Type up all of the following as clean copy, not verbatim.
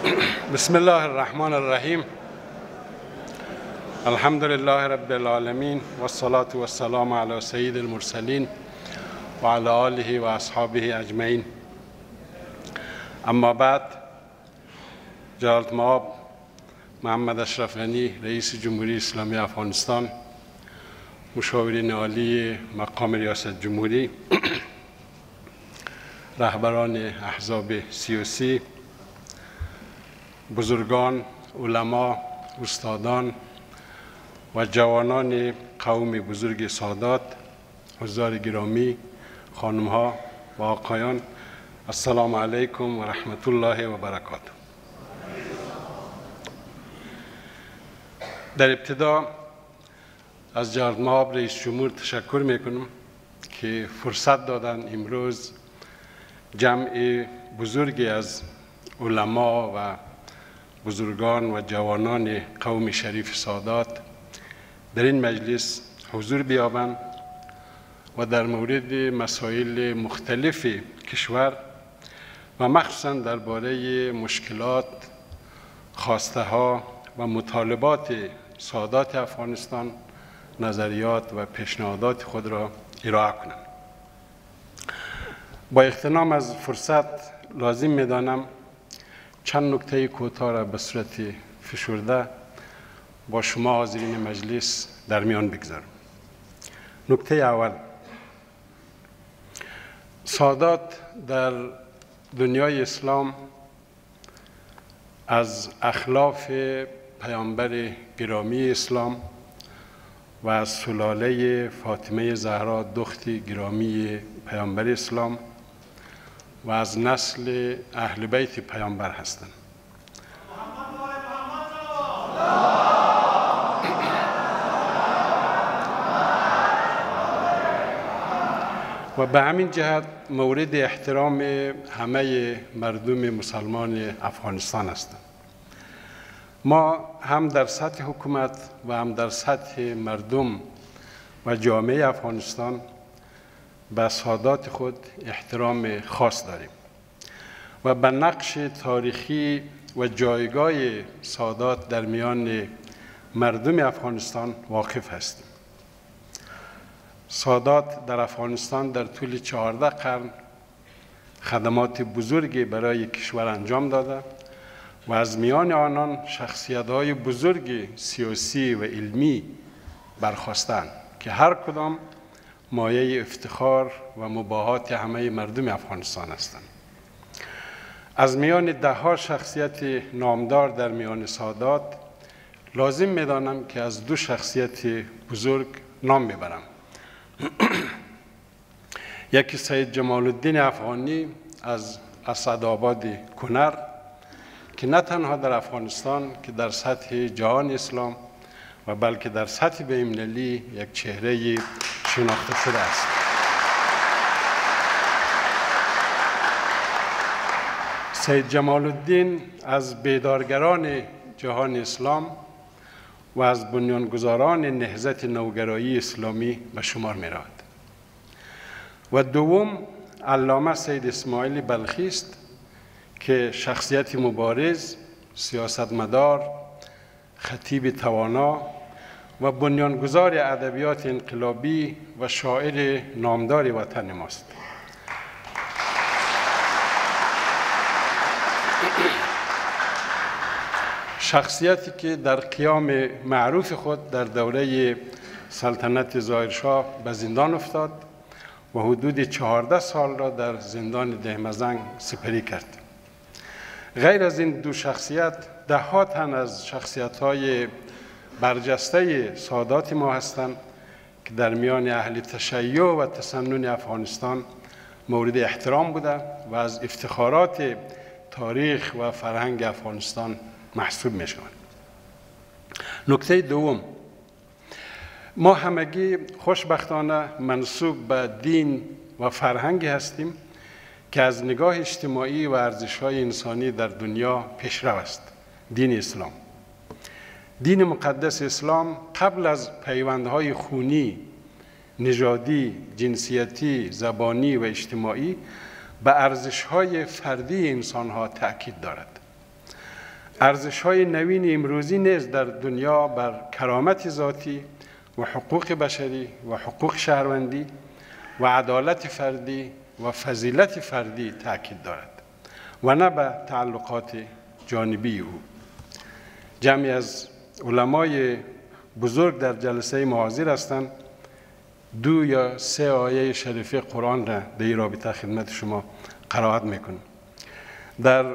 بسم الله الرحمن الرحیم. الحمد لله رب العالمین والصلاة والسلام علی سید المرسلین و علی آله و اصحابه اجمعین. اما بعد، جلالت مآب محمد اشرف غنی رئیس جمهوری اسلامی افغانستان، مشاورین عالی مقام ریاست جمهوری، رهبران احزاب سیاسی، بزرگان، علما، استادان و جوانان قوم بزرگ سادات، حضار گرامی، خانمها و آقایان، السلام علیکم و رحمت الله و برکاته. در ابتدا از جلالت مآب رئیس جمهور تشکر میکنم که فرصت دادن امروز جمع بزرگی از علما و بزرگان و جوانان قوم شریف سادات در این مجلس حضور بیابند و در مورد مسائل مختلف کشور و مخصوصا درباره مشکلات، خواسته ها و مطالبات سادات افغانستان نظریات و پیشنهادات خود را ارائه کنند. با اغتنام از فرصت لازم می‌دانم چند نکته کوتاه را به صورت فشرده با شما حاضرین مجلس در میان بگذارم. نکته اول، سادات در دنیای اسلام از اخلاف پیامبر گرامی اسلام و از سلاله فاطمه زهرا دختر گرامی پیامبر اسلام و از نسل اهل بیت پیامبر هستند. و به همین جهت مورد احترام همه مردم مسلمان افغانستان هستند. ما هم در سطح حکومت و هم در سطح مردم و جامعه افغانستان به سادات خود احترام خاص داریم و به نقش تاریخی و جایگاه سادات در میان مردم افغانستان واقف هستیم. سادات در افغانستان در طول 14 قرن خدمات بزرگی برای کشور انجام داده و از میان آنان شخصیت‌های بزرگ سیاسی و علمی برخاستند که هر کدام مایه افتخار و مباهات همه مردم افغانستان هستند. از میان ده‌ها شخصیت نامدار در میان سادات لازم می‌دانم که از دو شخصیت بزرگ نام میبرم. یکی سید جمال الدین افغانی از اسدآباد کنر که نه تنها در افغانستان که در سطح جهان اسلام و بلکه در سطح بین‌المللی یک چهره شناخته شده است. سید جمال الدین از بیدارگران جهان اسلام و از بنیانگذاران نهضت نوگرایی اسلامی به شمار می رود. و دوم علامه سید اسماعیل بلخی است که شخصیت مبارز، سیاستمدار، خطیب توانا و بنیانگذار ادبیات انقلابی و شاعر نامدار وطن ماست. شخصیتی که در قیام معروف خود در دوره سلطنت ظاهرشاه به زندان افتاد و حدود 14 سال را در زندان دهمزنگ سپری کرد. غیر از این دو شخصیت، ده‌ها تن از شخصیت‌های برجسته سادات ما هستند که در میان اهل تشیع و تسنن افغانستان مورد احترام بوده و از افتخارات تاریخ و فرهنگ افغانستان محسوب می شوند. نکته دوم، ما همگی خوشبختانه منسوب به دین و فرهنگی هستیم که از نگاه اجتماعی و ارزش‌های انسانی در دنیا پیشرو است. دین اسلام، دین مقدس اسلام، قبل از پیوندهای خونی، نژادی، جنسیتی، زبانی و اجتماعی به ارزش‌های فردی انسان‌ها تأکید دارد. ارزش‌های نوین امروزی نیز در دنیا بر کرامت ذاتی و حقوق بشری و حقوق شهروندی و عدالت فردی و فضیلت فردی تاکید دارد و نه به تعلقات جانبی او. جمعی از علمای بزرگ در جلسه ما حاضر هستند. 2 یا 3 آیه شریفه قرآن را در این رابطه خدمت شما قرائت میکنم. در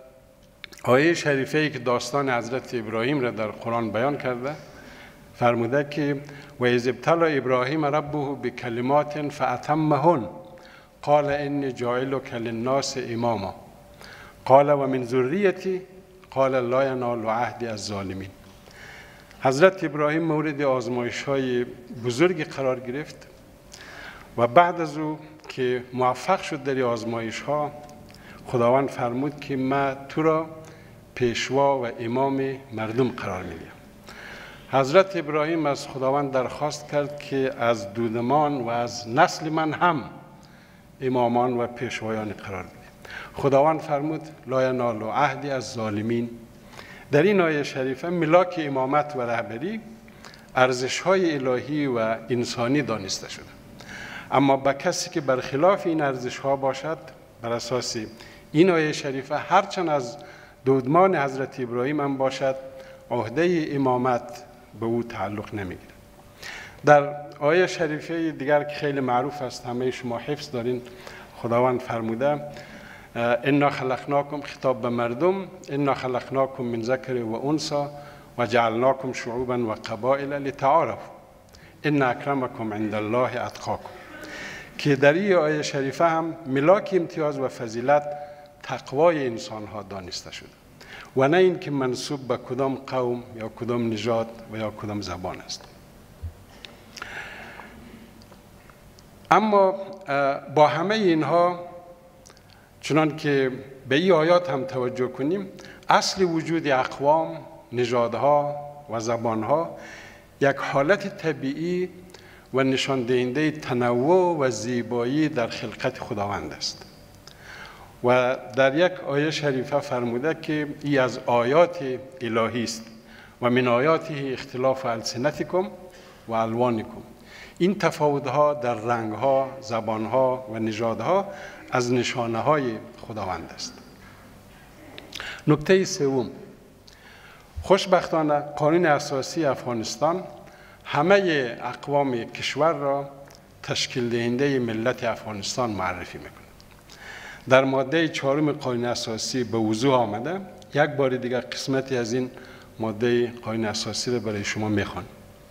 آیه شریفه ای که داستان حضرت ابراهیم را در قرآن بیان کرده فرموده که و اذ ابتلی ابراهیم ربه بکلمات فاتمهن قال انی جاعلک للناس اماما قال و من ذریتی قال لا ینال عهد الظالمین. حضرت ابراهیم مورد آزمایش‌های بزرگی قرار گرفت و بعد از او که موفق شد در آزمایش‌ها خداوند فرمود که من تو را پیشوا و امام مردم قرار میدم. حضرت ابراهیم از خداوند درخواست کرد که از دودمان و از نسل من هم امامان و پیشوایان قرار بده. خداوند فرمود لا ینال عهد الظالمین. در این آیه شریفه ملاک امامت و رهبری ارزش‌های الهی و انسانی دانسته شده، اما به کسی که برخلاف این ارزش‌ها باشد بر اساس این آیه شریفه هرچند از دودمان حضرت ابراهیم هم باشد عهده امامت به او تعلق نمیگیرد. در آیه شریفه دیگر که خیلی معروف است همه شما حفظ دارین خداوند فرموده انا خلقناکم خطاب به مردم انا خلقناکم من ذکر و انثی و جعلناکم شعوبا و قبائل لتعارفوا ان اکرمکم عند الله اتقاکم، که در این آیه شریفه هم ملاک امتیاز و فضیلت تقوای انسان ها دانسته شده و نه این که منسوب به کدام قوم یا کدام نژاد و یا کدام زبان است. اما با همه اینها چنان که به این آیات هم توجه کنیم اصل وجود اقوام، نژادها و زبانها یک حالت طبیعی و نشان دهنده تنوع و زیبایی در خلقت خداوند است و در یک آیه شریفه فرموده که ای از آیات الهی است و من آیاته اختلاف السنتکم و الوانکم. این تفاوت‌ها در رنگ‌ها، زبان‌ها و نژادها از نشانه‌های خداوند است. نکته سوم، خوشبختانه قانون اساسی افغانستان همه اقوام کشور را تشکیل دهنده ملت افغانستان معرفی می‌کند. در ماده 4 قانون اساسی به وضوح آمده. یک بار دیگر قسمتی از این ماده قانون اساسی را برای شما می‌خوانم.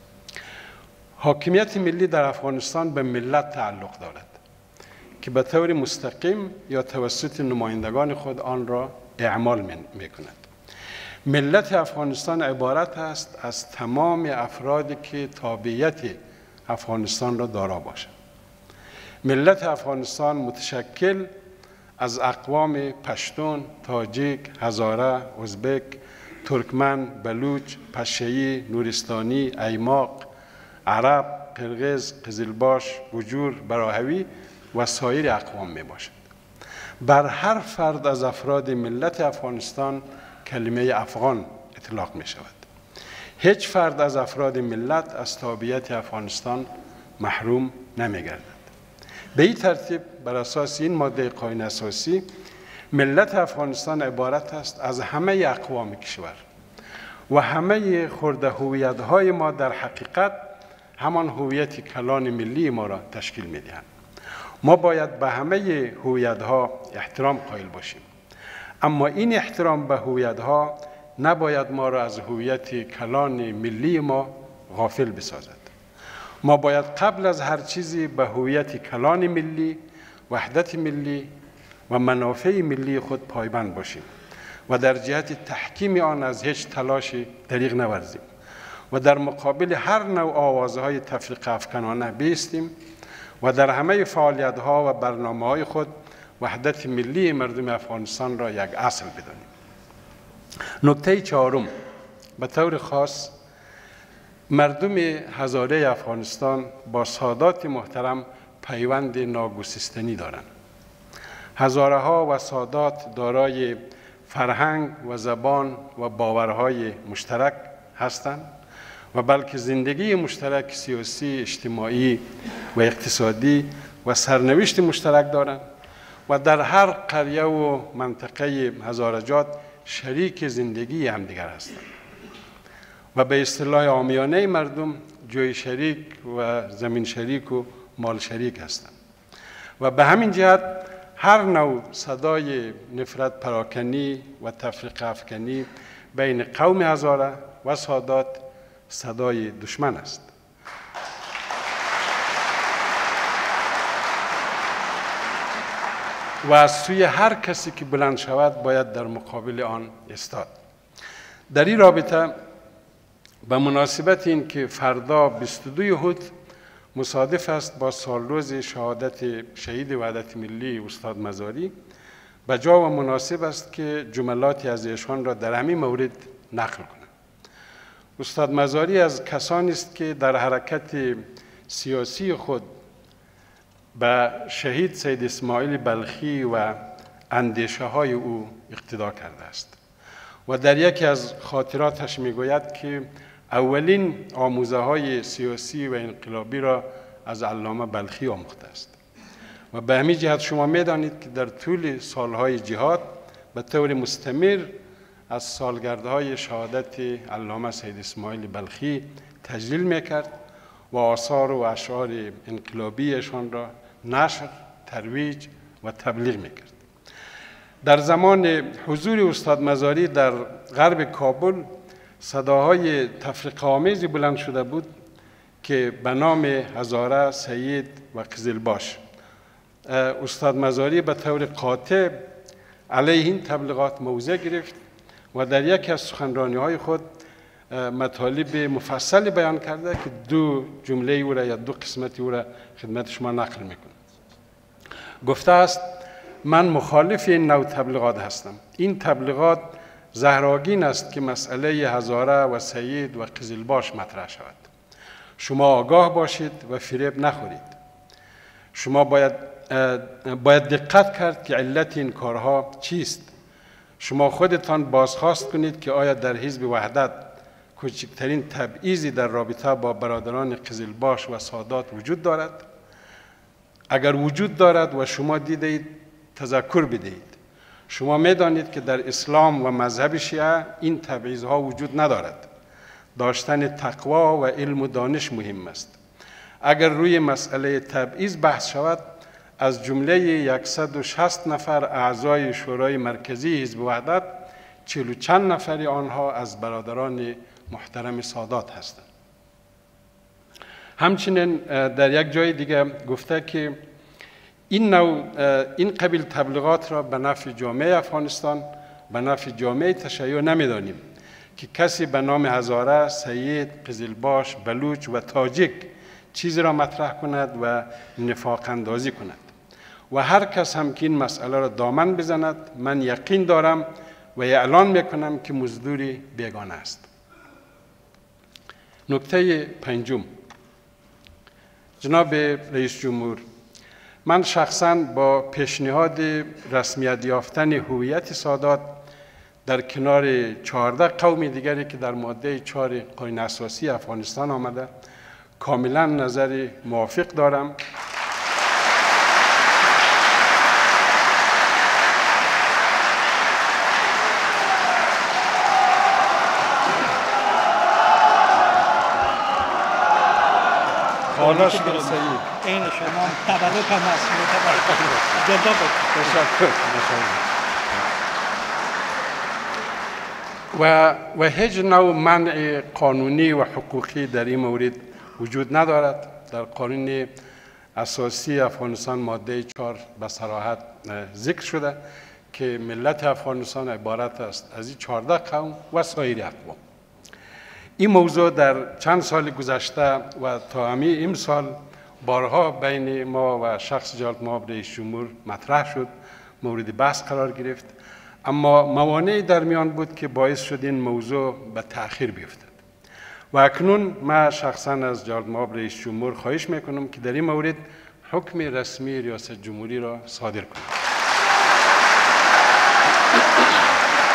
حاکمیت ملی در افغانستان به ملت تعلق دارد که به طور مستقیم یا توسط نمایندگان خود آن را اعمال می‌کند. ملت افغانستان عبارت است از تمام افرادی که تابعیت افغانستان را دارا باشند. ملت افغانستان متشکل از اقوام پشتون، تاجیک، هزاره، ازبک، ترکمن، بلوچ، پشه‌ای، نورستانی، ایماق، عرب، قرغیز، قزلباش، گوجور، براهوی و سایر اقوام می باشد. بر هر فرد از افراد ملت افغانستان کلمه افغان اطلاق می شود. هیچ فرد از افراد ملت از تابعیت افغانستان محروم نمی گردد. به این ترتیب بر اساس این ماده قانون اساسی ملت افغانستان عبارت است از همه اقوام کشور و همه خرده هویت‌های ما در حقیقت همان هویت کلان ملی ما را تشکیل می‌دهند. ما باید به همه هویت‌ها احترام قائل باشیم، اما این احترام به هویت‌ها نباید ما را از هویت کلان ملی ما غافل بسازد. ما باید قبل از هر چیزی به هویت کلان ملی، وحدت ملی و منافع ملی خود پایبند باشیم و در جهت تحکیم آن از هیچ تلاشی دریغ نورزیم و در مقابل هر نوع آوازهای تفریق افکنانه بایستیم و در همه فعالیت‌ها و برنامه‌های خود وحدت ملی مردم افغانستان را یک اصل بدانیم. نکته 4، به طور خاص مردم هزاره افغانستان با سادات محترم پیوند ناگسستنی دارند. هزاره ها و سادات دارای فرهنگ و زبان و باورهای مشترک هستند و بلکه زندگی مشترک سیاسی، اجتماعی و اقتصادی و سرنوشت مشترک دارند و در هر قریه و منطقه هزارجات شریک زندگی همدیگر هستند و به اصطلاح عامیانه مردم جای شریک و زمین شریک و مال شریک هستند و به همین جهت هر نوع صدای نفرت پراکنی و تفرقه افکنی بین قوم هزاره و سادات صدای دشمن است. و از سوی هر کسی که بلند شود باید در مقابل آن ایستاد. در این رابطه به مناسبت این که فردا 22 احد مصادف است با سالروز شهادت شهید وحدت ملی استاد مزاری، به جا و مناسب است که جملاتی از ایشان را در همین مورد نقل کنم. استاد مزاری از کسانی است که در حرکت سیاسی خود به شهید سید اسماعیل بلخی و اندیشه های او اقتدا کرده است و در یکی از خاطراتش میگوید که اولین آموزه های سیاسی و انقلابی را از علامه بلخی آموخته است و به همین جهت شما میدانید که در طول سالهای جهاد به طور مستمر از سالگردهای شهادت علامه سید اسماعیل بلخی تجلیل میکرد و آثار و اشعار انقلابیشان را نشر، ترویج و تبلیغ میکرد. در زمان حضور استاد مزاری در غرب کابل صداهای تفرقه آمیزی بلند شده بود که به نام هزاره، سید و قزلباش. استاد مزاری به طور قاطع علیه این تبلیغات موضع گرفت و در یکی از سخنرانی‌های خود مطالب مفصلی بیان کرده که دو جمله او را یا دو قسمت او را خدمت شما نقل میکنم. گفته است من مخالف این نوع تبلیغات هستم. این تبلیغات زهرآگین است که مسئله هزاره و سید و قزلباش مطرح شود. شما آگاه باشید و فریب نخورید. شما باید دقت کرد که علت این کارها چیست. شما خودتان بازخواست کنید که آیا در حزب وحدت کوچکترین تبعیضی در رابطه با برادران قزلباش و سادات وجود دارد؟ اگر وجود دارد و شما دیدید تذکر بدهید. شما میدانید که در اسلام و مذهب شیعه این تبعیض‌ها وجود ندارد. داشتن تقوا و علم و دانش مهم است. اگر روی مسئله تبعیض بحث شود، از جمله 160 نفر اعضای شورای مرکزی حزب وحدت 40 چند نفری آنها از برادران محترم سادات هستند. همچنین در یک جای دیگه گفته که این قبیل تبلیغات را به نفع جامعه افغانستان، به نفع جامعه تشیع نمی‌دانیم که کسی به نام هزاره، سید، قزلباش، بلوچ و تاجیک چیزی را مطرح کند و نفاق اندازی کند و هر کس هم که این مسئله را دامن بزند، من یقین دارم و اعلان میکنم که مزدوری بیگانه است. نکته پنجم، جناب رئیس جمهور، من شخصاً با پیشنهاد رسمیت یافتن هویت سادات در کنار 14 قوم دیگری که در ماده 4 قانون اساسی افغانستان آمده کاملا نظر موافق دارم حالا شکر سید این شما تبرک هم هست جدا و هیچ نوع منع قانونی و حقوقی در این مورد وجود ندارد. در قانون اساسی افغانستان ماده 4 به صراحت ذکر شده که ملت افغانستان عبارت است از این 14 قوم و سایر اقوام. این موضوع در چند سال گذشته و تا همین امسال بارها بین ما و شخص جلال مآب رئیس جمهور مطرح شد، مورد بحث قرار گرفت، اما موانعی در میان بود که باعث شد این موضوع به تأخیر بیفتد و اکنون من شخصا از جلال مآب رئیس جمهور خواهش میکنم که در این مورد حکم رسمی ریاست جمهوری را صادر کنید.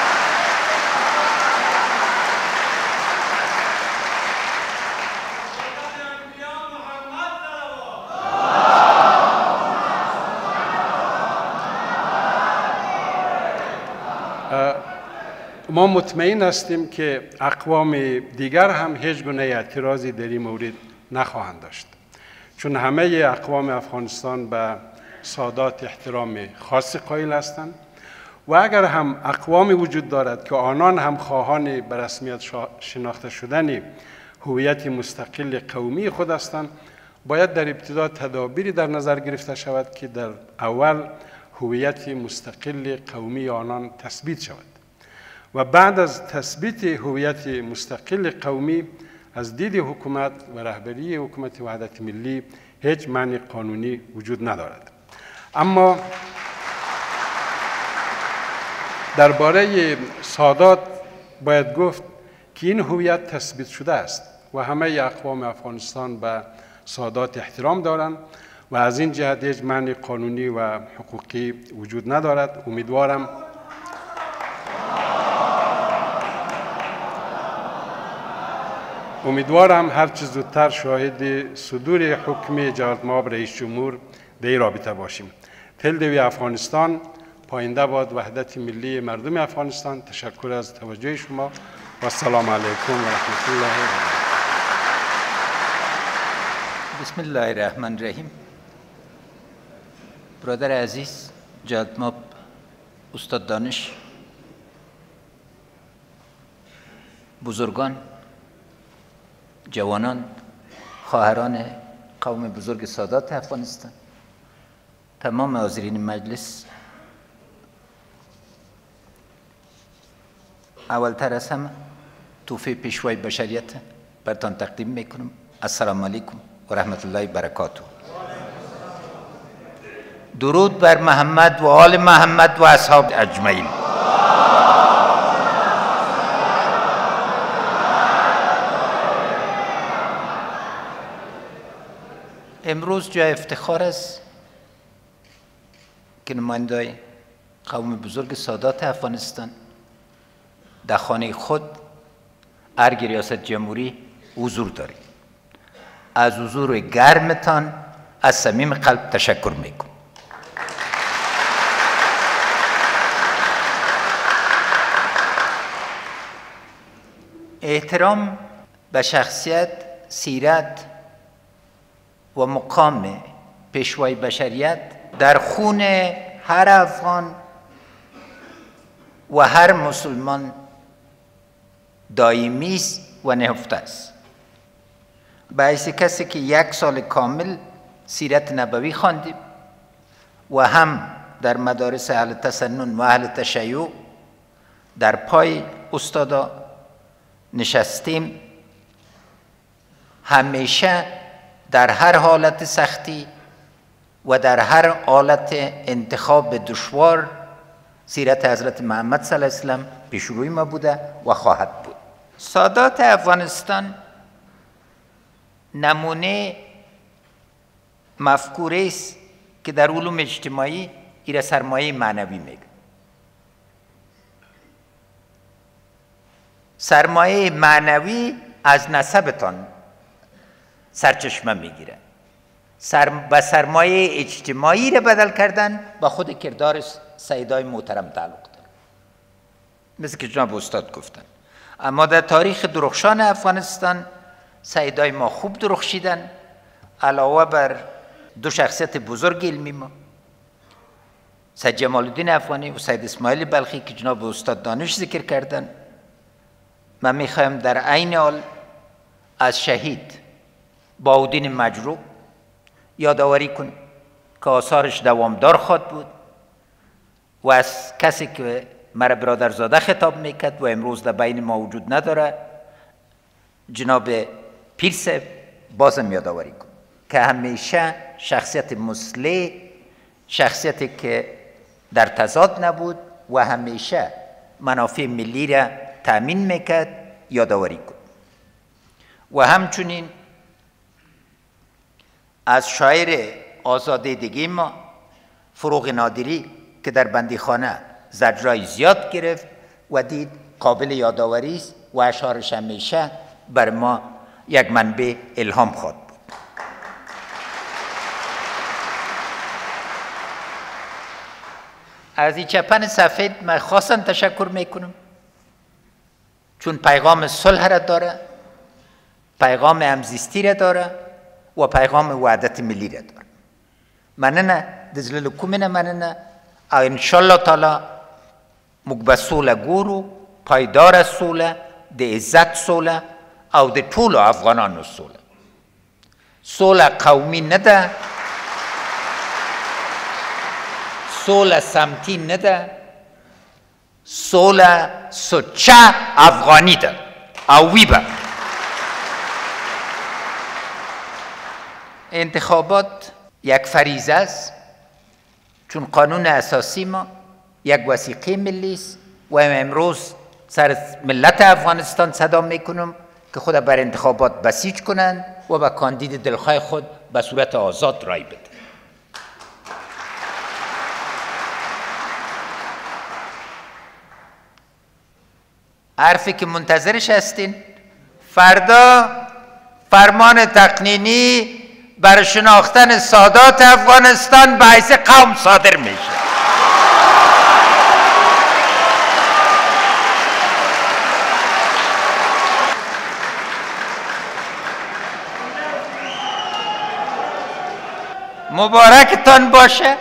ما مطمئن هستیم که اقوام دیگر هم هیچ گونه اعتراضی در این مورد نخواهند داشت، چون همه اقوام افغانستان به سادات احترام خاصی قائل هستند و اگر هم اقوامی وجود دارد که آنان هم خواهان به رسمیت شناخته شدن هویت مستقل قومی خود هستند، باید در ابتدا تدابیری در نظر گرفته شود که در اول هویت مستقل قومی آنان تثبیت شود و بعد از تثبیت هویت مستقل قومی از دید حکومت و رهبری حکومت وحدت ملی هیچ معنی قانونی وجود ندارد. اما درباره سادات باید گفت که این هویت تثبیت شده است و همه اقوام افغانستان به سادات احترام دارند و از این جهت هیچ معنی قانونی و حقوقی وجود ندارد. امیدوارم هر چه زودتر شاهد صدور حکم جناب رئیس جمهور در این رابطه باشیم. تل دوی افغانستان، پاینده باد وحدت ملی مردم افغانستان. تشکر از توجه شما و السلام علیکم و رحمت الله و برکاته. بسم الله الرحمن الرحیم. برادر عزیز، جناب استاد دانش، بزرگان، جوانان، خواهران قوم بزرگ سادات افغانستان، تمام حاضرین مجلس، اولتر از همه توفیق پیشوای بشریت برتان تقدیم میکنم. السلام علیکم و رحمت الله و برکاته. درود بر محمد و آل محمد و اصحاب اجمعین. امروز جای افتخار است که نمایندگان قوم بزرگ سادات افغانستان در خانه خود ارگ ریاست جمهوری حضور دارید. از حضور گرمتان از صمیم قلب تشکر میکنم. احترام به شخصیت، سیرت و مقام پیشوای بشریت در خون هر افغان و هر مسلمان دائمی است و نهفته است. به حیث کسی که 1 سال کامل سیرت نبوی خواندیم و هم در مدارس اهل تسنن و اهل تشیع در پای استادا نشستیم، همیشه در هر حالت سختی و در هر حالت انتخاب دشوار سیرت حضرت محمد صلی الله علیه وسلم پیشروی ما بوده و خواهد بود. سادات افغانستان نمونه مفکوره است که در علوم اجتماعی ایره سرمایه معنوی میگه. سرمایه معنوی از نسبتان سرچشمه میگیره. با سرمایه اجتماعی را بدل کردن با خود کردار سیدای محترم تعلق داره، مثل که جناب استاد گفتن. اما در تاریخ درخشان افغانستان سیدای ما خوب درخشیدن، علاوه بر 2 شخصیت بزرگ علمی ما، سید جمال الدین افغانی و سید اسماعیل بلخی که جناب استاد دانش ذکر کردن. من میخوایم در عین حال از شهید بهاءالدین مجروح یادآوری کنیم که آثارش دوامدار خواهد بود و از کسی که مرا برادرزاده خطاب میکرد و امروز در بین ما وجود نداره، جناب پیرسه، بازم یادآوری کنیم که همیشه شخصیت مصلح، شخصیتی که در تضاد نبود و همیشه منافع ملی را تأمین میکرد، یادآوری کنیم. و همچنین از شاعر آزاده دیگه ما فروغ نادری که در بندیخانه زجرای زیاد گرفت و دید قابل یادآوری است و اشعارش همیشه بر ما یک منبع الهام خواهد بود. از این چپن سفید من خاصا تشکر میکنم چون پیغام صلح را داره، پیغام همزیستی را داره و پیغام وحدت ملی را داره. مننه دزلل کومنه مننه او انشالله تعالی مگبه سوله گورو پایدار سوله د عزت سوله او د ټولو افغانانو سوله. سوله قومی نه ده، سوله سمتی نه ده، سوله سچه افغانی ده او وی به. انتخابات یک فریضه است، چون قانون اساسی ما یک وثیقه ملی است و امروز سر ملت افغانستان صدا میکنم که خود بر انتخابات بسیج کنند و به کاندید دلخواه خود به صورت آزاد رای بده. حرفی که منتظرش هستین فردا فرمان تقنینی برای شناختن سادات افغانستان به حیث قوم صادر میشه. مبارکتان باشه،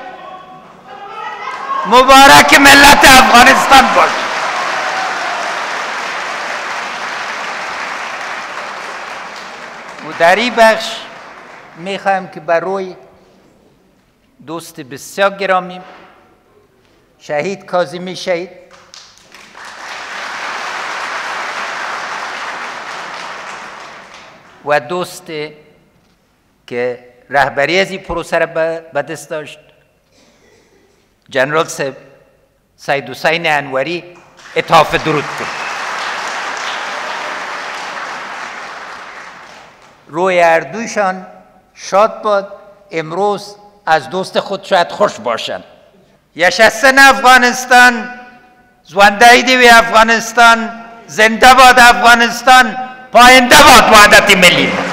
مبارک ملت افغانستان باشه. و در این بخش میخوایم که برای دوست بسیار گرامی شهید کاظمی شهید و دوست که رهبری از این پروسه را به دست داشت جنرال سید حسین انوری اتحاف درود کنیم. روی اردویشان شاد باد، امروز از دوست خود شاید خوش باشند. یشستن افغانستان، زنده دیوی افغانستان، زنده باد افغانستان، پاینده باد وحدت ملی.